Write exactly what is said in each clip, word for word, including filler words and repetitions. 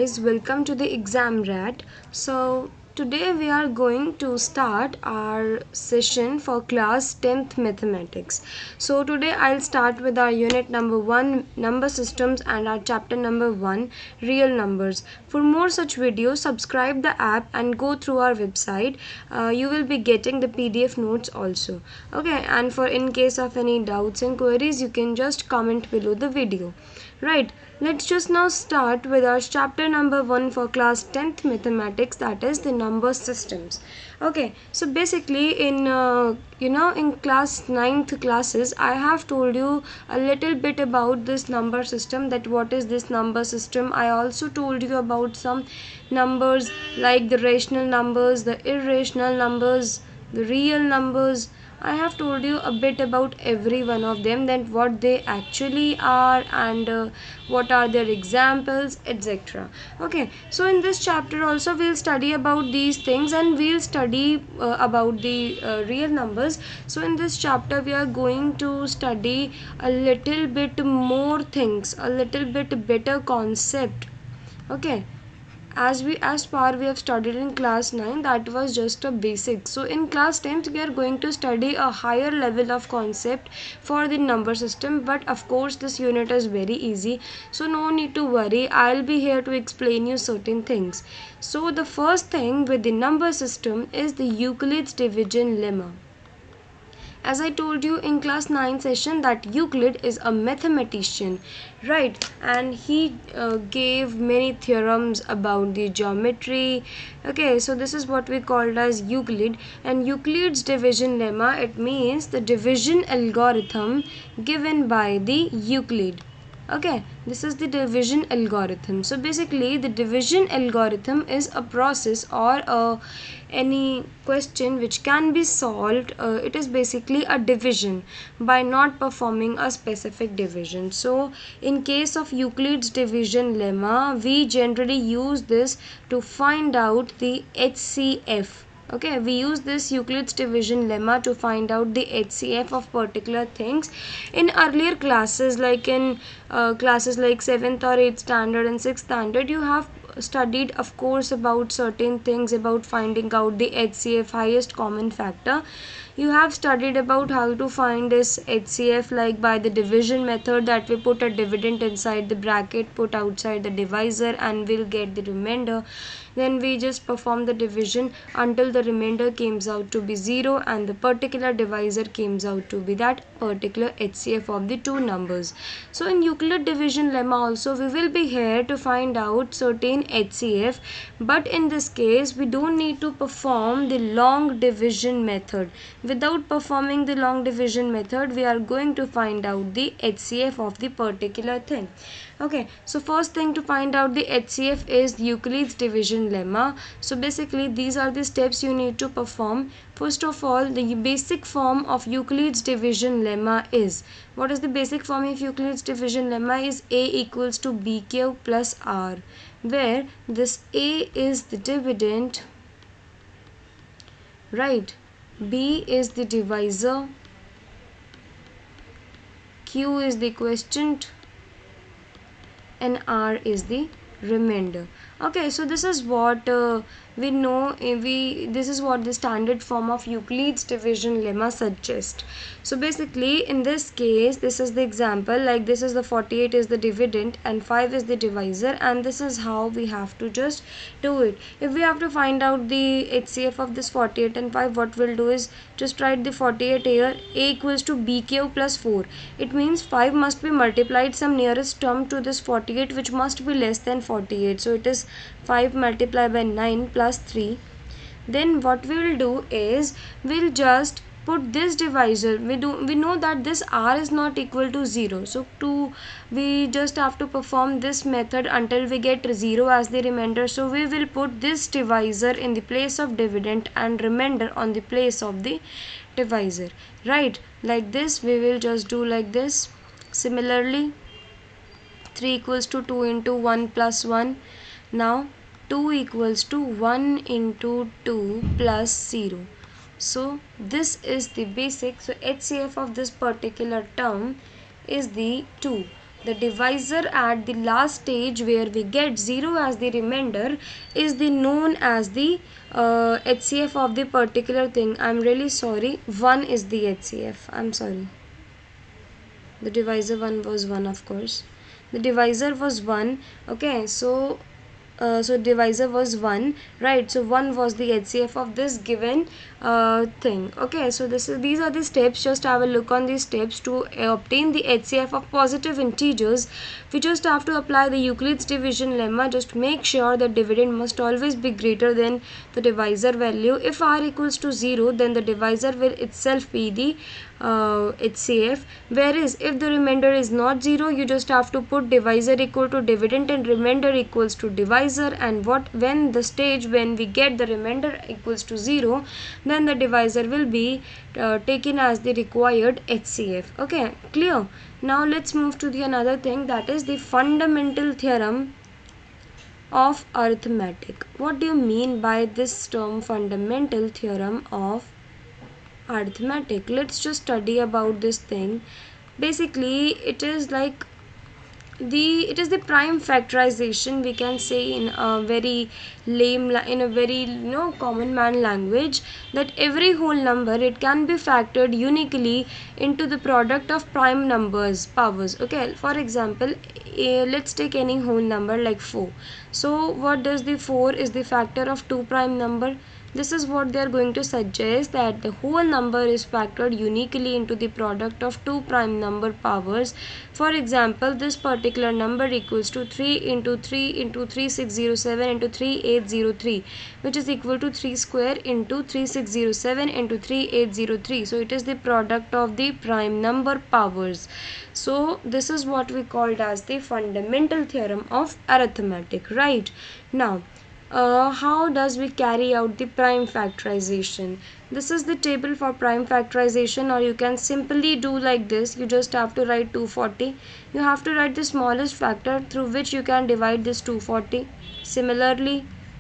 guys, welcome to the exam rat. So today we are going to start our session for class tenth mathematics. So today I'll start with our unit number one, number systems, and our chapter number one, real numbers. For more such videos, subscribe the app and go through our website. Uh, you will be getting the P D F notes also. Okay, and for in case of any doubts and queries, you can just comment below the video. Right, let's just now start with our chapter number one for class tenth mathematics, that is the number systems. Okay, so basically in uh, you know in class ninth classes I have told you a little bit about this number system, that what is this number system. I also told you about some numbers like the rational numbers, the irrational numbers, the real numbers. I have told you a bit about every one of them, that what they actually are and uh, what are their examples, et cetera. Okay, so in this chapter also we'll study about these things, and we'll study uh, about the uh, real numbers. So in this chapter we are going to study a little bit more things, a little bit better concept. Okay, as we as far we have studied in class nine, that was just a basic. So in class tenth we are going to study a higher level of concept for the number system, but of course this unit is very easy, so no need to worry. I'll be here to explain you certain things. So the first thing with the number system is the Euclid's division lemma. As I told you in class nine session that Euclid is a mathematician, right, and he uh, gave many theorems about the geometry. Okay, so this is what we called as Euclid, and Euclid's division lemma, it means the division algorithm given by the Euclid. Okay, this is the division algorithm. So basically the division algorithm is a process or a any question which can be solved. Uh, it is basically a division by not performing a specific division. So in case of Euclid's division lemma, we generally use this to find out the H C F. Okay, we use this Euclid's division lemma to find out the H C F of particular things. In earlier classes, like in uh, classes like seventh or eighth standard and sixth standard, you have studied of course about certain things about finding out the H C F, highest common factor. You have studied about how to find this H C F like by the division method, that we put a dividend inside the bracket, put outside the divisor, and we'll get the remainder. Then we just perform the division until the remainder comes out to be zero and the particular divisor comes out to be that particular H C F of the two numbers. So in Euclid division lemma also we will be here to find out certain H C F, but in this case we don't need to perform the long division method. Without performing the long division method, we are going to find out the H C F of the particular thing. Okay, so first thing to find out the H C F is Euclid's division lemma. So basically these are the steps you need to perform. First of all, the basic form of Euclid's division lemma is, what is the basic form of Euclid's division lemma is A equals to B Q plus R, where this A is the dividend, right, B is the divisor, Q is the quotient, and R is the remainder. Okay, so this is what uh, we know. We this is what the standard form of Euclid's division lemma suggests. So basically in this case, this is the example, like this is the forty-eight is the dividend and five is the divisor, and this is how we have to just do it. If we have to find out the H C F of this forty-eight and five, what we'll do is just write the forty-eight here. A equals to B Q plus four. It means five must be multiplied some nearest term to this forty-eight, which must be less than forty-eight. So it is five multiplied by nine plus three. Then what we will do is we'll just put this divisor. We do we know that this R is not equal to zero, so to we just have to perform this method until we get zero as the remainder. So we will put this divisor in the place of dividend and remainder on the place of the divisor, right, like this. We will just do like this. Similarly, three equals to two into one plus one. Now two equals to one into two plus zero. So this is the basic. So H C F of this particular term is the two. The divisor at the last stage where we get zero as the remainder is the known as the uh, H C F of the particular thing. I'm really sorry, one is the H C F. I'm sorry. The divisor one was one, of course. The divisor was one. Okay, so uh, so divisor was one, right? So one was the H C F of this given uh, thing. Okay, so this is these are the steps. Just have a look on these steps. To uh, obtain the H C F of positive integers, we just have to apply the Euclid's division lemma. Just make sure that dividend must always be greater than the divisor value. If r equals to zero, then the divisor will itself be the uh, H C F, whereas if the remainder is not zero, you just have to put divisor equal to dividend and remainder equals to divisor, and what when the stage when we get the remainder equals to zero, then the divisor will be uh, taken as the required H C F. Okay, clear? Now let's move to the another thing, that is the fundamental theorem of arithmetic. What do you mean by this term, fundamental theorem of arithmetic? Let's just study about this thing. Basically it is like the it is the prime factorization, we can say in a very lame in a very you know common man language, that every whole number, it can be factored uniquely into the product of prime numbers powers. Okay, for example, uh, let's take any whole number like four. So what does the four is the factor of two prime number. This is what they are going to suggest, that the whole number is factored uniquely into the product of two prime number powers. For example, this particular number equals to three into three into three six zero seven into three eight zero three, which is equal to three square into three six zero seven into three eight zero three. So it is the product of the prime number powers. So this is what we called as the fundamental theorem of arithmetic, right? Now Uh, how does we carry out the prime factorization? This is the table for prime factorization, or you can simply do like this. You just have to write two hundred forty. You have to write the smallest factor through which you can divide this two hundred forty. Similarly,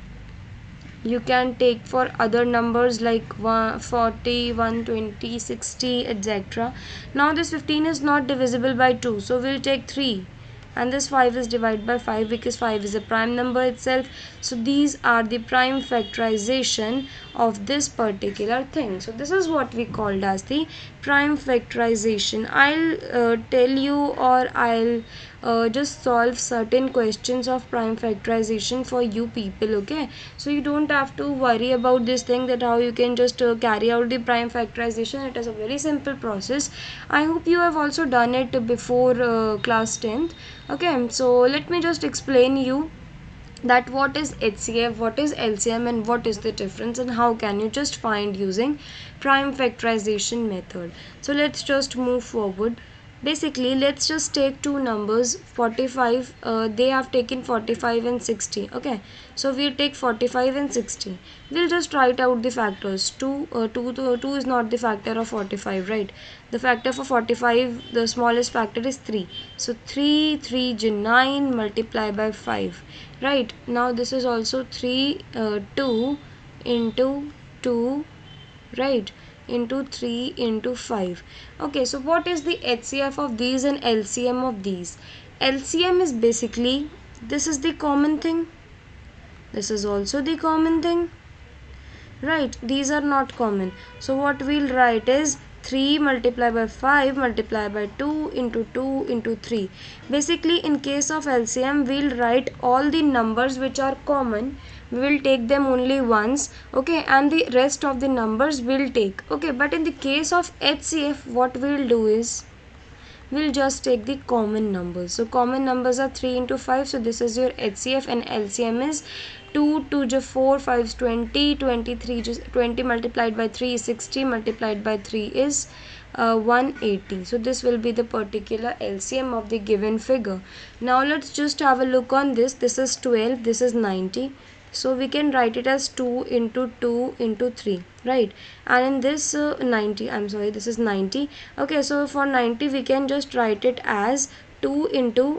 you can take for other numbers like one forty, one twenty, sixty, et cetera. Now this fifteen is not divisible by two, so we'll take three. And this five is divided by five because five is a prime number itself. So these are the prime factorization of this particular thing. So this is what we called as the prime factorization. I'll uh, tell you, or I'll uh, just solve certain questions of prime factorization for you people. Okay, so you don't have to worry about this thing, that how you can just uh, carry out the prime factorization. It is a very simple process. I hope you have also done it before uh, class tenth. Okay, so let me just explain you that what is H C F, what is L C M, and what is the difference, and how can you just find using prime factorization method. So let's just move forward. Basically, let's just take two numbers, forty-five, uh, they have taken forty-five and sixty. Okay, so we'll take forty-five and sixty. We'll just write out the factors. two, uh, two, two, two is not the factor of forty-five, right? The factor for forty-five, the smallest factor is three. So three, three is nine, multiply by five. Right, now this is also three, uh, two into two, right, into three into five. Okay, so what is the H C F of these and L C M of these? L C M is basically, this is the common thing, this is also the common thing, right? These are not common. So what we'll write is three multiplied by five multiplied by two into two into three. Basically, in case of L C M, we'll write all the numbers which are common. We will take them only once. Okay, and the rest of the numbers we'll take. Okay, but in the case of H C F, what we'll do is we'll just take the common numbers. So common numbers are three into five. So this is your H C F, and L C M is two, two is four, five is twenty, twenty-three is twenty multiplied by three is sixty, multiplied by three is uh, one hundred eighty. So this will be the particular L C M of the given figure. Now let's just have a look on this. This is twelve, this is ninety. So we can write it as two into two into three, right? And in this uh, ninety, I'm sorry, this is ninety. Okay, so for ninety we can just write it as two into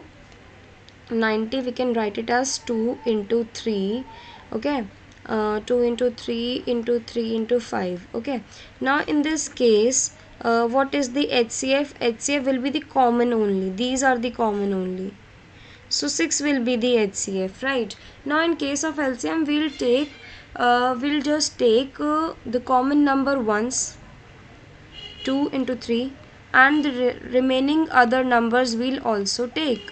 ninety, we can write it as two into three. Okay, uh, two into three into three into five. Okay, now in this case, uh, what is the H C F? H C F will be the common only. These are the common only. So six will be the H C F, right? Now in case of L C M, we'll take, uh, we'll just take uh, the common number once, two into three, and the re remaining other numbers we'll also take.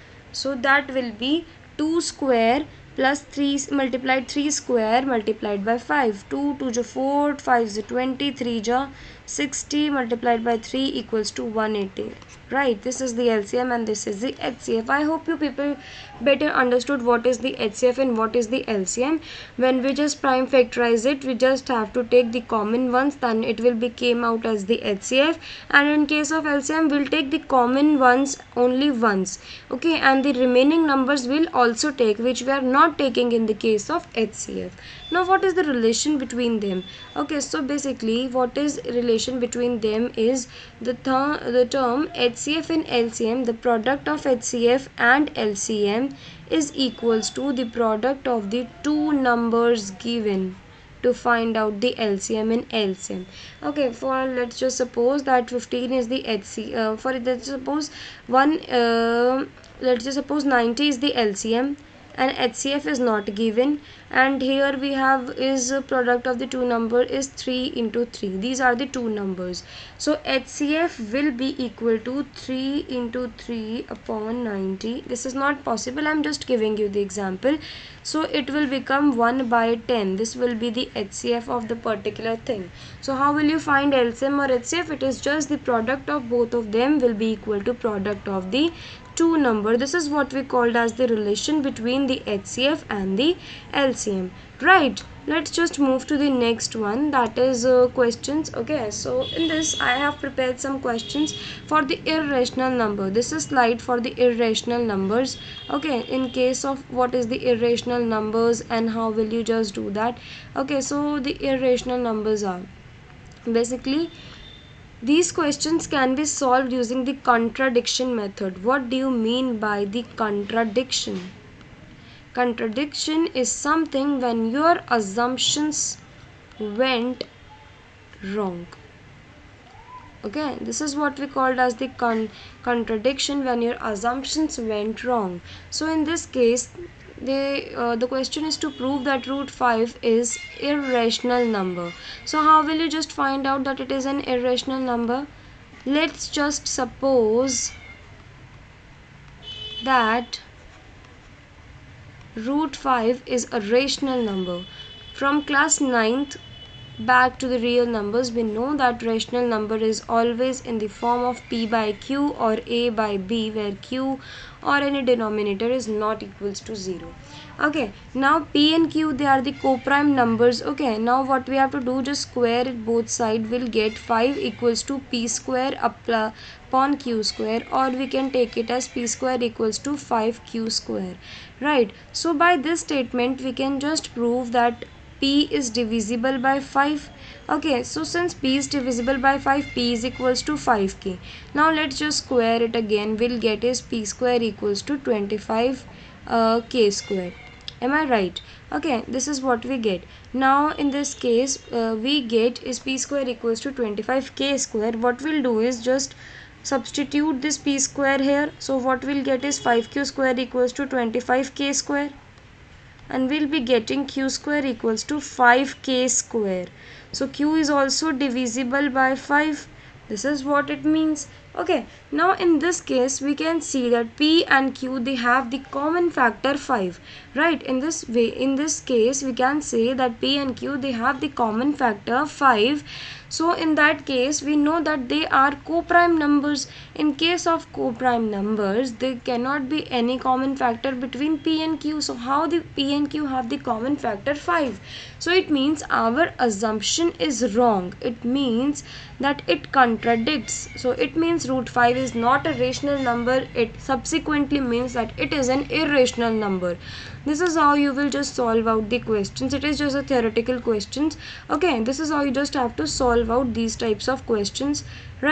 So that will be two square plus three multiplied three square multiplied by five. two two is four, five is twenty, three is sixty multiplied by three equals to one hundred eighty. Right, this is the L C M and this is the H C F. I hope you people better understood what is the H C F and what is the L C M. When we just prime factorize it, we just have to take the common ones, then it will be came out as the H C F, and in case of L C M we'll take the common ones only once, okay, and the remaining numbers will also take, which we are not taking in the case of H C F. Now what is the relation between them? Okay, so basically what is relation between them is the, th the term H C F and L C M, the product of H C F and L C M is equals to the product of the two numbers given to find out the L C M and L C M. Okay, for let's just suppose that fifteen is the H C uh, for let's suppose one uh, let's just suppose ninety is the L C M and H C F is not given, and here we have is a product of the two number is three into three. These are the two numbers, so H C F will be equal to three into three upon ninety. This is not possible, I'm just giving you the example. So it will become one by ten. This will be the H C F of the particular thing. So how will you find L C M or H C F? It is just the product of both of them will be equal to product of the two number. This is what we called as the relation between the H C F and the L C M, right? Let's just move to the next one, that is uh, questions. Okay, so in this I have prepared some questions for the irrational number. This is slide for the irrational numbers. Okay, in case of what is the irrational numbers and how will you just do that? Okay, so the irrational numbers are basically, these questions can be solved using the contradiction method. What do you mean by the contradiction? Contradiction is something when your assumptions went wrong. Okay, this is what we called as the con contradiction when your assumptions went wrong. So in this case, they uh, the question is to prove that root five is irrational number. So how will you just find out that it is an irrational number? Let's just suppose that root five is a rational number. From class ninth back to the real numbers, we know that rational number is always in the form of p by q or a by b, where q or any denominator is not equals to zero. Okay, now p and q, they are the co-prime numbers. Okay, now what we have to do, just square it both sides, we'll get five equals to p square upon q square, or we can take it as p square equals to five q square, right? So by this statement we can just prove that p is divisible by five. Okay, so since p is divisible by five, p is equals to five k. Now let's just square it again. We'll get is p square equals to twenty-five uh, k square. Am I right? Okay, this is what we get. Now in this case, uh, we get is p square equals to twenty-five k square. What we'll do is just substitute this p square here. So what we'll get is five q square equals to twenty-five k square, and we'll be getting q square equals to five k square. So q is also divisible by five. This is what it means. Okay, now in this case we can see that p and q, they have the common factor five, right? In this way, in this case we can say that p and q, they have the common factor five. So in that case we know that they are co-prime numbers. In case of co-prime numbers, there cannot be any common factor between p and q. So how the p and q have the common factor five? So it means our assumption is wrong. It means that it contradicts. So it means root five is not a rational number. It subsequently means that it is an irrational number. This is how you will just solve out the questions. It is just a theoretical questions. Okay, this is how you just have to solve out these types of questions, right?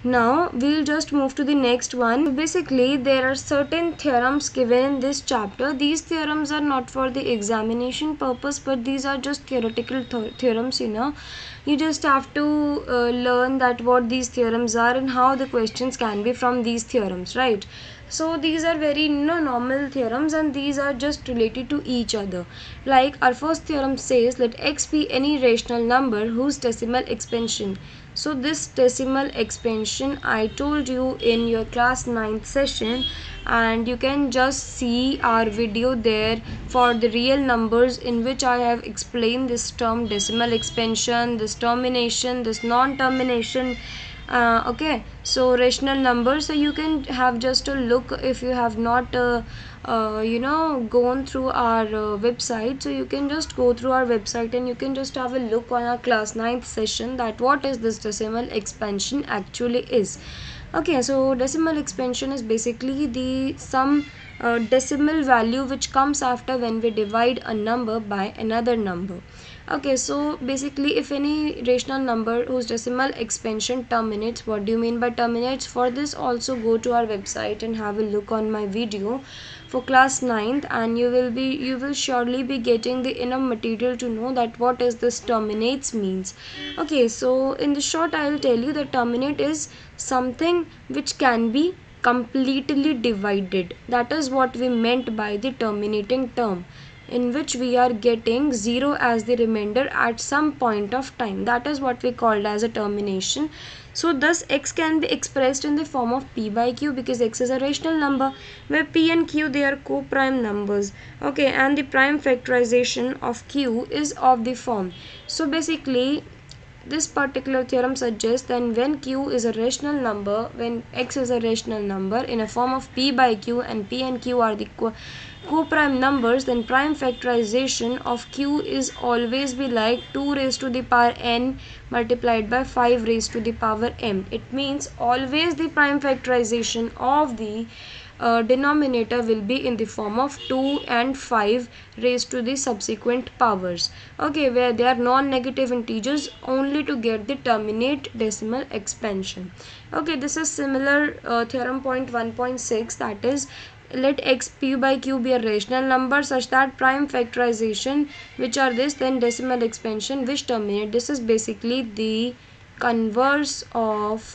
Now we'll just move to the next one. So basically there are certain theorems given in this chapter. These theorems are not for the examination purpose, but these are just theoretical th theorems, you know. You just have to uh, learn that what these theorems are and how the questions can be from these theorems, right? So these are very, you know, normal theorems, and these are just related to each other. Like our first theorem says, let x be any rational number whose decimal expansion. So this decimal expansion I told you in your class ninth session, and you can just see our video there for the real numbers, in which I have explained this term decimal expansion, this termination, this non-termination. Uh, okay, so rational numbers, so you can have just a look if you have not uh, uh, you know gone through our uh, website. So you can just go through our website and you can just have a look on our class ninth session that what is this decimal expansion actually is. Okay, so decimal expansion is basically the some uh, decimal value which comes after when we divide a number by another number. Okay, so basically if any rational number whose decimal expansion terminates, what do you mean by terminates? For this also go to our website and have a look on my video for class ninth, and you will be you will surely be getting the enough material to know that what is this terminates means. Okay, so in the short I will tell you that terminate is something which can be completely divided. That is what we meant by the terminating term, in which we are getting zero as the remainder at some point of time. That is what we called as a termination. So thus x can be expressed in the form of p by q, because x is a rational number, where p and q, they are co-prime numbers. Okay, and the prime factorization of q is of the form. So basically this particular theorem suggests that when q is a rational number, when x is a rational number in a form of p by q, and p and q are the co-prime numbers, then prime factorization of q is always be like two raised to the power n multiplied by five raised to the power m. It means always the prime factorization of the Uh, denominator will be in the form of two and five raised to the subsequent powers. Okay, where they are non-negative integers only to get the terminate decimal expansion. Okay, this is similar uh, theorem point one point six, that is let x p by q be a rational number such that prime factorization, which are this, then decimal expansion which terminate. This is basically the converse of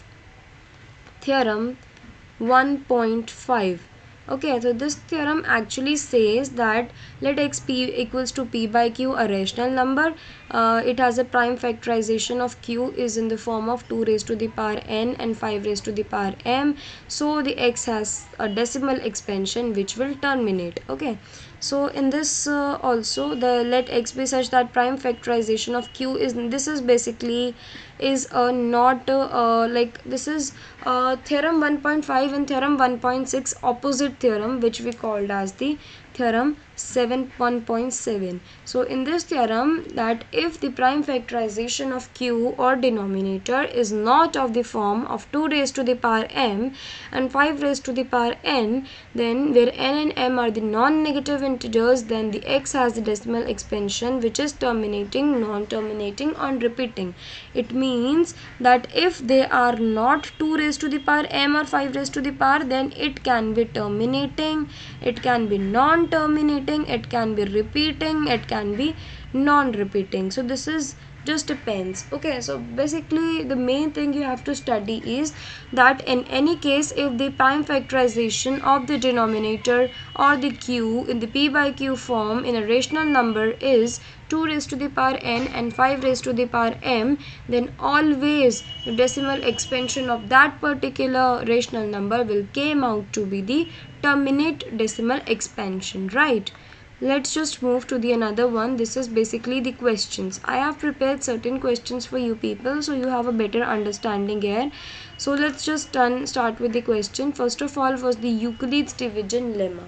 theorem one point five. Okay, so this theorem actually says that let x p equals to p by q, a rational number. Uh, it has a prime factorization of q is in the form of two raised to the power n and five raised to the power m. So the x has a decimal expansion which will terminate. Okay, so in this uh, also the let x be such that prime factorization of q is, this is basically is uh, not uh, uh, like this is uh, theorem one point five and theorem one point six opposite theorem, which we called as the theorem seven one point seven. So in this theorem, that if the prime factorization of q or denominator is not of the form of two raised to the power m and five raised to the power n, then where n and m are the non-negative integers, then the x has the decimal expansion which is terminating, non-terminating, on repeating. It means that if they are not two raised to the power m or five raised to the power, then it can be terminating, it can be non-terminating, it can be repeating, it can be non-repeating. So this is just depends. Okay, so basically the main thing you have to study is that in any case, if the prime factorization of the denominator or the q in the p by q form in a rational number is two raised to the power n and five raised to the power m, then always the decimal expansion of that particular rational number will came out to be the terminate decimal expansion, right? Let's just move to the another one. This is basically the questions. I have prepared certain questions for you people, so you have a better understanding here. So let's just done, start with the question. First of all was the Euclid's division lemma.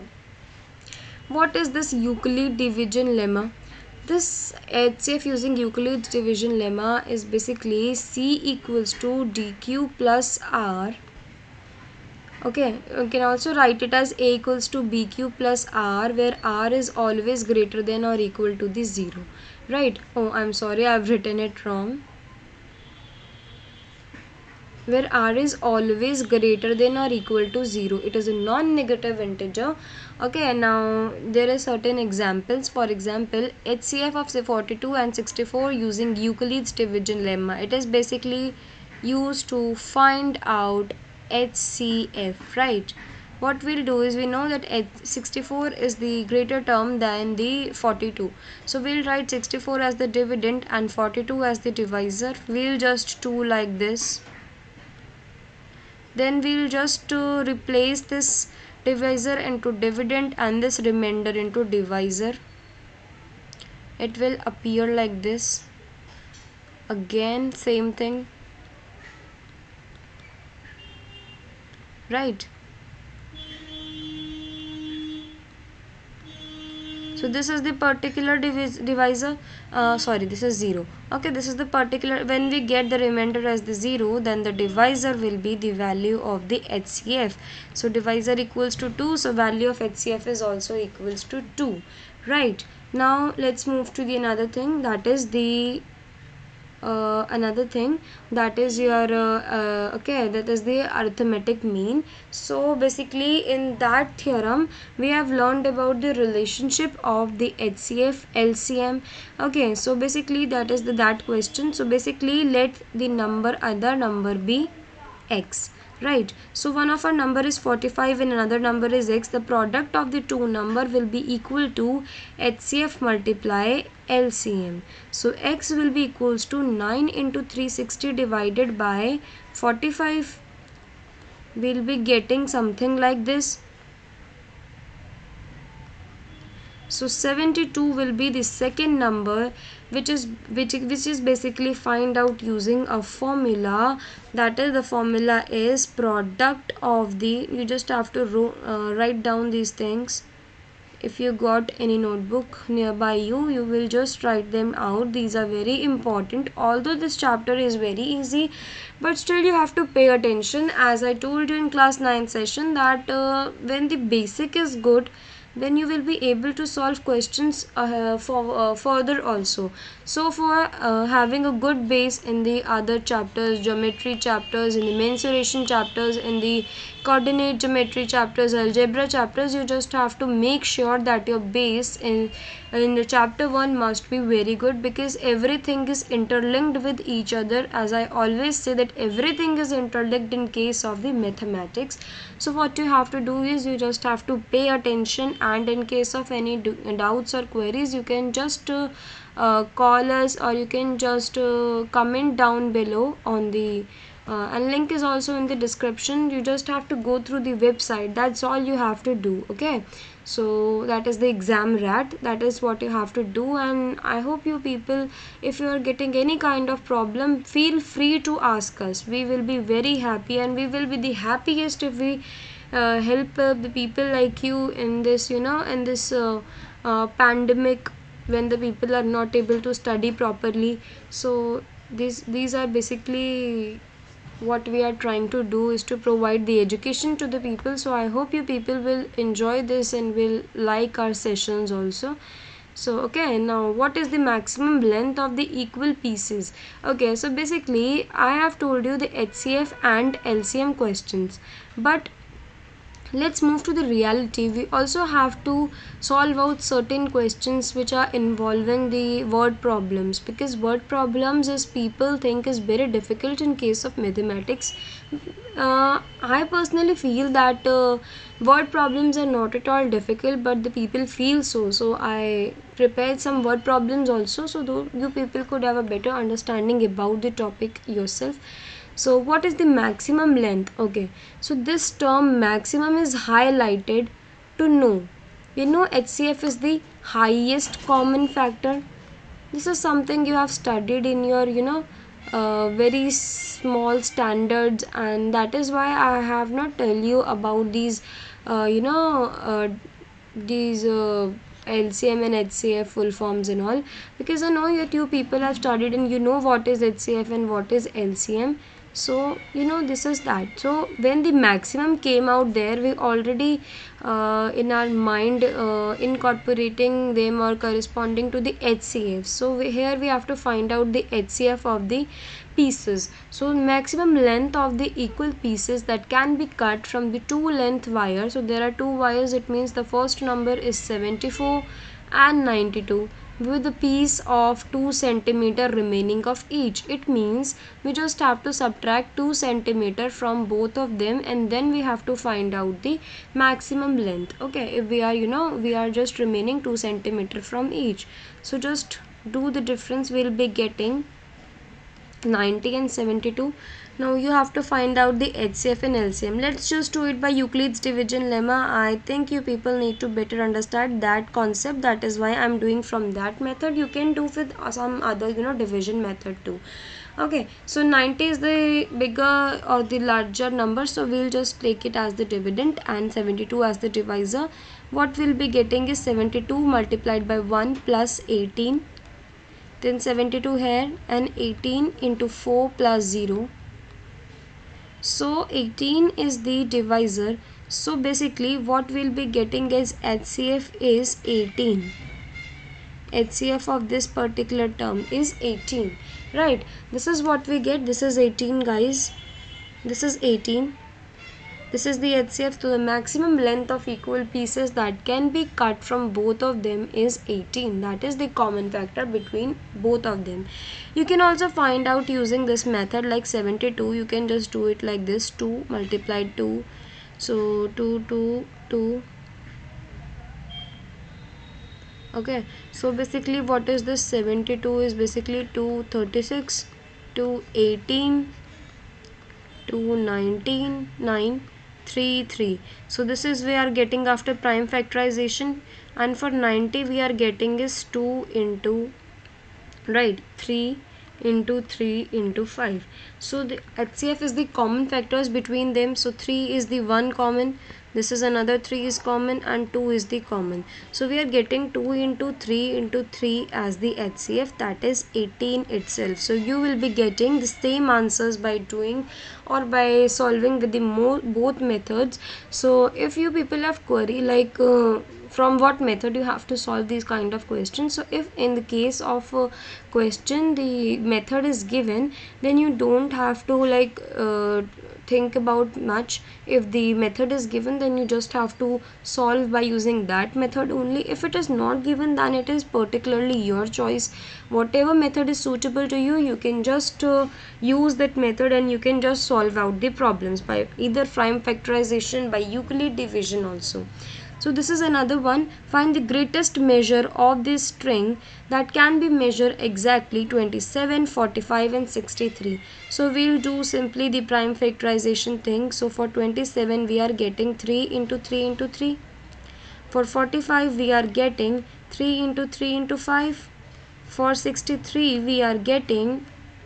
What is this Euclid division lemma? This H C F using Euclid's division lemma is basically C equals to dq plus r. Okay, you can also write it as a equals to bq plus r, where r is always greater than or equal to the zero, right? Oh, I'm sorry, I've written it wrong. where r is always greater than or equal to zero. It is a non-negative integer. Okay, now there are certain examples. For example, H C F of say forty-two and sixty-four using Euclid's division lemma. It is basically used to find out H C F, right? What we'll do is, we know that sixty-four is the greater term than the forty-two, so we'll write sixty-four as the dividend and forty-two as the divisor. We'll just do like this. Then we'll just uh, replace this divisor into dividend and this remainder into divisor. It will appear like this. Again same thing, right? So this is the particular divisor, uh, sorry, this is zero. Okay, this is the particular. When we get the remainder as the zero, then the divisor will be the value of the H C F. So divisor equals to two, so value of H C F is also equals to two, right? Now let's move to the another thing, that is the uh, another thing that is your uh, uh, okay, that is the arithmetic mean. So basically in that theorem we have learned about the relationship of the H C F L C M. Okay, so basically that is the that question. So basically let the number other number be x, right? So one of our number is forty-five and another number is x. The product of the two number will be equal to H C F multiply L C M. So x will be equals to nine into three hundred sixty divided by forty-five. We'll be getting something like this. So seventy-two will be the second number, which is which which is basically find out using a formula. That is, the formula is product of the, you just have to uh, write down these things. If you got any notebook nearby you, you will just write them out. These are very important. Although this chapter is very easy, but still you have to pay attention. As I told you in class nine session that uh, when the basic is good, then you will be able to solve questions uh, for uh, further also. So for uh, having a good base in the other chapters, geometry chapters, in the mensuration chapters, in the coordinate geometry chapters, algebra chapters, you just have to make sure that your base in in the chapter one must be very good, because everything is interlinked with each other. As I always say that everything is interlinked in case of the mathematics. So what you have to do is, you just have to pay attention, and in case of any doubts or queries, you can just uh, uh, call us, or you can just uh, comment down below on the uh, and link is also in the description. You just have to go through the website. That's all you have to do. Okay, so that is the Examrat. That is what you have to do. And I hope you people, if you are getting any kind of problem, feel free to ask us. We will be very happy, and we will be the happiest if we uh, help uh, the people like you in this, you know, in this uh, uh, pandemic, when the people are not able to study properly. So these these are basically what we are trying to do, is to provide the education to the people. So I hope you people will enjoy this and will like our sessions also. So okay, now what is the maximum length of the equal pieces? Okay, so basically I have told you the H C F and L C M questions, but let's move to the reality. We also have to solve out certain questions which are involving the word problems, because word problems is people think is very difficult in case of mathematics. uh, I personally feel that uh, word problems are not at all difficult, but the people feel so. So I prepared some word problems also, so that you people could have a better understanding about the topic yourself. So what is the maximum length? Okay, so this term maximum is highlighted to know. You know H C F is the highest common factor. This is something you have studied in your, you know, uh, very small standards, and that is why I have not tell you about these, uh, you know, uh, these uh, L C M and H C F full forms and all, because I know that you people have studied and you know what is H C F and what is L C M. So you know, this is that. So when the maximum came out there, we already uh, in our mind uh, incorporating them or corresponding to the H C F. So we, here we have to find out the H C F of the pieces. So maximum length of the equal pieces that can be cut from the two length wires. So there are two wires, it means the first number is seventy-four and ninety-two, with a piece of two centimeter remaining of each. It means we just have to subtract two centimeter from both of them, and then we have to find out the maximum length. Okay, if we are, you know, we are just remaining two centimeter from each, so just do the difference, we'll be getting ninety and seventy-two. Now you have to find out the H C F and L C M. Let's just do it by Euclid's division lemma. I think you people need to better understand that concept. That is why I'm doing from that method. You can do with some other, you know, division method too. Okay, so ninety is the bigger or the larger number, so we'll just take it as the dividend and seventy-two as the divisor. What we'll be getting is seventy-two multiplied by one plus eighteen, then seventy-two here, and eighteen into four plus zero. So eighteen is the divisor. So basically what we'll be getting is H C F is eighteen. H C F of this particular term is eighteen, right? This is what we get. This is eighteen, guys. This is eighteen. This is the H C F. So the maximum length of equal pieces that can be cut from both of them is eighteen. That is the common factor between both of them. You can also find out using this method, like seventy-two. You can just do it like this: two multiplied two. So two, two, two. Okay. So basically what is this? seventy-two is basically two thirty-six, two eighteen, two nineteen, nine, three, three. So this is we are getting after prime factorization, and for ninety we are getting is two into, right, three into three into five. So the H C F is the common factors between them. So three is the one common, this is another three is common, and two is the common. So we are getting two into three into three as the H C F, that is eighteen itself. So you will be getting the same answers by doing or by solving with the more both methods. So if you people have query like uh, from what method you have to solve these kind of questions, so if in the case of a question the method is given, then you don't have to like uh, think about much. If the method is given, then you just have to solve by using that method only. If it is not given, then it is particularly your choice. Whatever method is suitable to you, you can just uh, use that method, and you can just solve out the problems by either prime factorization, by Euclid division also. So this is another one. Find the greatest measure of this string that can be measured exactly twenty-seven, forty-five and sixty-three. So we'll do simply the prime factorization thing. So for twenty-seven we are getting three into three into three. For forty-five we are getting three into three into five. For sixty-three we are getting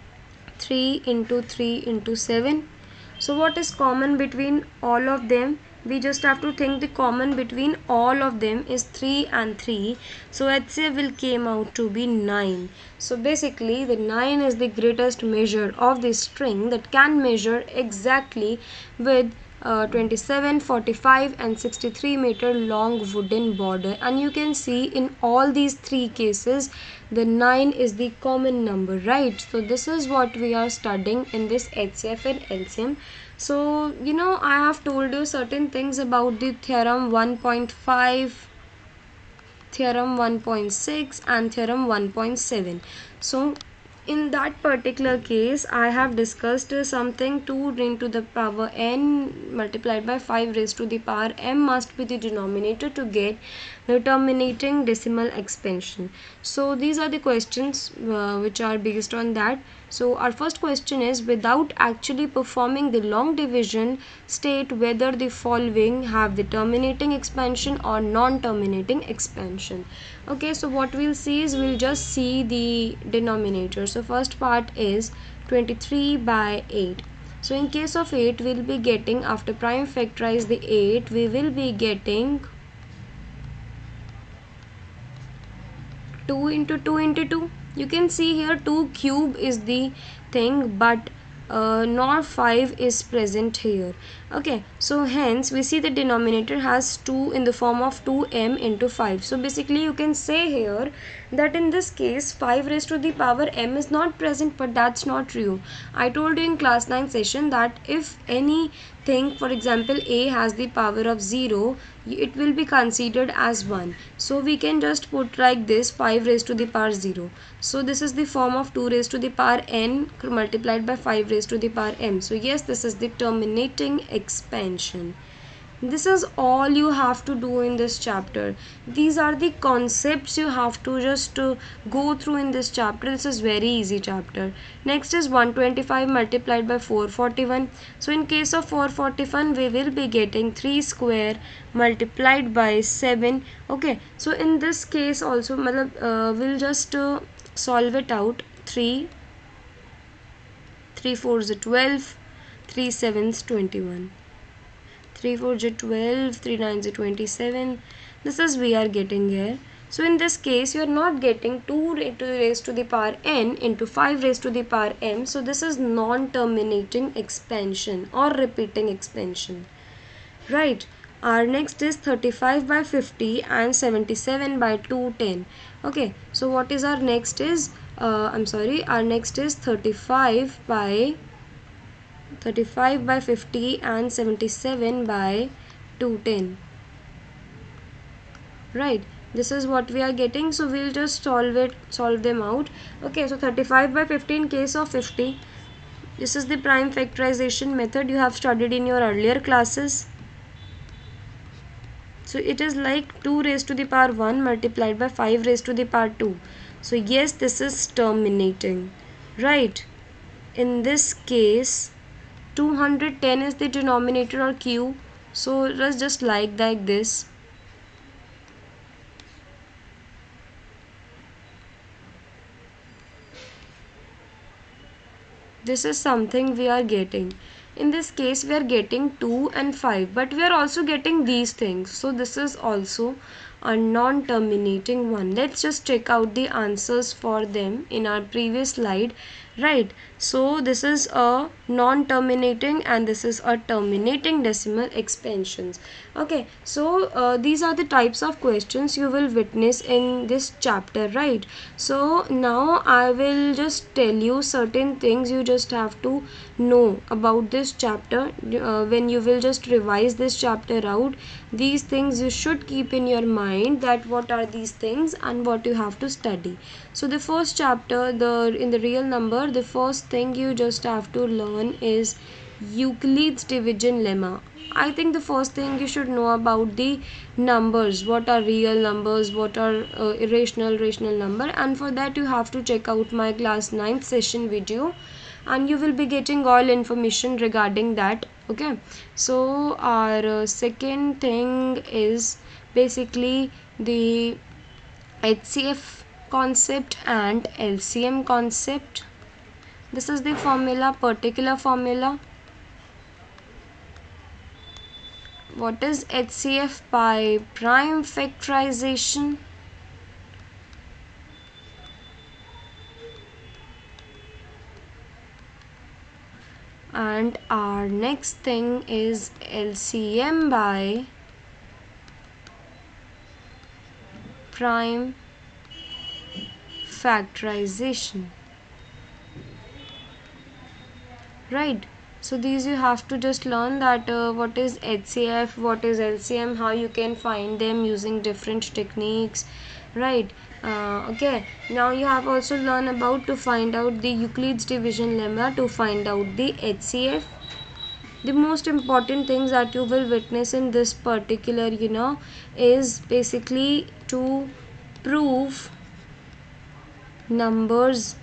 three into three into seven. So what is common between all of them? We just have to think the common between all of them is three and three. So H C F will came out to be nine. So basically the nine is the greatest measure of this string that can measure exactly with uh, twenty-seven, forty-five and sixty-three meter long wooden border. And you can see in all these three cases the nine is the common number, right? So this is what we are studying in this H C F and L C M. So you know, I have told you certain things about the theorem one point five, theorem one point six and theorem one point seven. So in that particular case I have discussed uh, something, two into the power n multiplied by five raised to the power m must be the denominator to get the terminating decimal expansion. So these are the questions uh, which are based on that. So our first question is, without actually performing the long division, state whether the following have the terminating expansion or non-terminating expansion. Okay, so what we'll see is we'll just see the denominator. So first part is twenty-three by eight. So in case of eight, we'll be getting, after prime factorize the eight, we will be getting two into two into two. You can see here two cube is the thing, but uh, nor five is present here. Okay, so hence we see the denominator has two in the form of two m into five. So basically you can say here that in this case five raised to the power m is not present, but that's not true. I told you in class nine session that if anything, for example a has the power of zero, it will be considered as one. So we can just put like this, five raised to the power zero. So this is the form of two raised to the power n multiplied by five raised to the power m. So yes, this is the terminating expansion. This is all you have to do in this chapter. These are the concepts you have to just uh, go through in this chapter. This is very easy chapter. Next is one hundred twenty-five multiplied by four hundred forty-one. So in case of four hundred forty-one, we will be getting three square multiplied by seven. Okay, so in this case also uh, we'll just uh, solve it out. three, three fours are twelve, three sevens twenty-one. three fours are twelve, three nines are twenty-seven. This is we are getting here. So in this case you are not getting two raised to the power n into five raised to the power m. So this is non-terminating expansion or repeating expansion. Right. Our next is thirty-five by fifty and seventy-seven by two hundred ten. Okay. So what is our next is uh, I'm sorry our next is thirty-five by thirty-five by fifty and seventy-seven by two hundred ten. Right, this is what we are getting. So we'll just solve it solve them out. Okay, so thirty-five by fifty in case of fifty, this is the prime factorization method you have studied in your earlier classes. So it is like two raised to the power one multiplied by five raised to the power two. So yes, this is terminating. Right, in this case two hundred ten is the denominator or q. So let's just like like this. This is something we are getting. In this case we are getting two and five, but we are also getting these things. So this is also a non-terminating one. Let's just check out the answers for them in our previous slide. Right, so this is a non-terminating and this is a terminating decimal expansions. Okay, so uh, these are the types of questions you will witness in this chapter. Right, so now I will just tell you certain things you just have to know about this chapter. Uh, when you will just revise this chapter out, these things you should keep in your mind, that what are these things and what you have to study. So the first chapter, the in the real number, the first thing you just have to learn is Euclid's division lemma. I think the first thing you should know about the numbers, what are real numbers, what are uh, irrational rational number, and for that you have to check out my class ninth session video and you will be getting all information regarding that. Okay, so our uh, second thing is basically the H C F concept and L C M concept. This is the formula, particular formula. What is H C F? By prime factorization. And our next thing is L C M by prime factorization. Right, so these you have to just learn that uh, what is H C F, what is L C M, how you can find them using different techniques. Right, uh, okay, now you have also learned about to find out the Euclid's division lemma, to find out the H C F. The most important things that you will witness in this particular, you know, is basically to prove numbers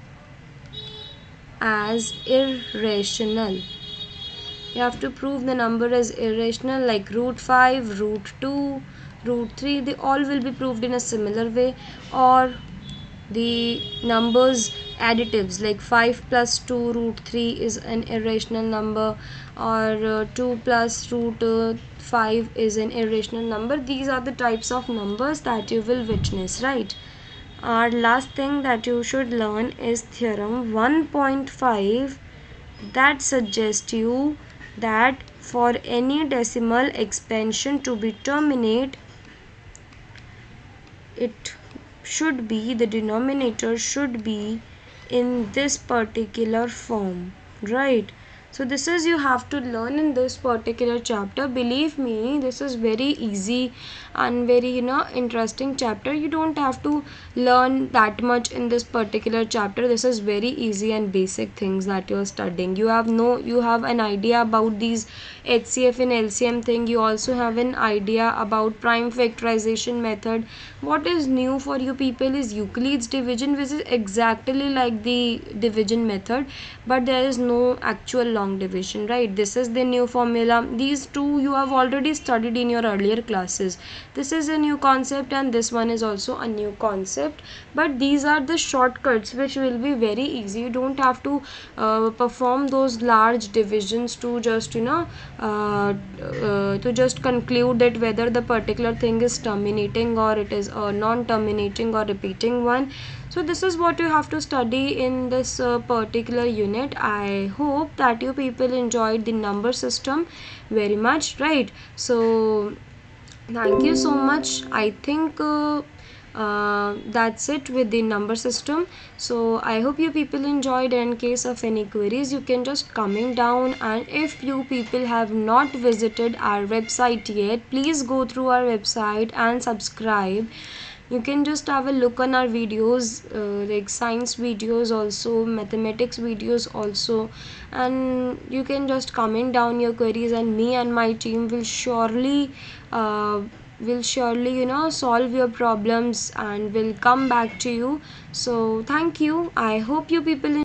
as irrational. You have to prove the number as irrational, like root five, root two, root three, they all will be proved in a similar way. Or the numbers additives, like five plus two root three is an irrational number, or uh, two plus root uh, five is an irrational number. These are the types of numbers that you will witness. Right, our last thing that you should learn is theorem one point five that suggests you that for any decimal expansion to be terminate, it should be, the denominator should be in this particular form, right? So this is you have to learn in this particular chapter. Believe me, this is very easy and very, you know, interesting chapter. You don't have to learn that much in this particular chapter. This is very easy and basic things that you're studying. You have no you have an idea about these H C F and L C M thing. You also have an idea about prime factorization method. What is new for you people is Euclid's division, which is exactly like the division method, but there is no actual long division, right? This is the new formula. These two you have already studied in your earlier classes. This is a new concept and this one is also a new concept, but these are the shortcuts which will be very easy. You don't have to uh, perform those large divisions to just, you know, uh, uh, to just conclude that whether the particular thing is terminating or it is a non-terminating or repeating one. So this is what you have to study in this uh, particular unit. I hope that you people enjoyed the number system very much, right? So thank you so much. I think uh, uh, that's it with the number system. So I hope you people enjoyed. In case of any queries, you can just comment down, and if you people have not visited our website yet, please go through our website and subscribe. You can just have a look on our videos, uh, like science videos also, mathematics videos also, and you can just comment down your queries, and me and my team will surely uh, will surely, you know, solve your problems and will come back to you. So thank you. I hope you people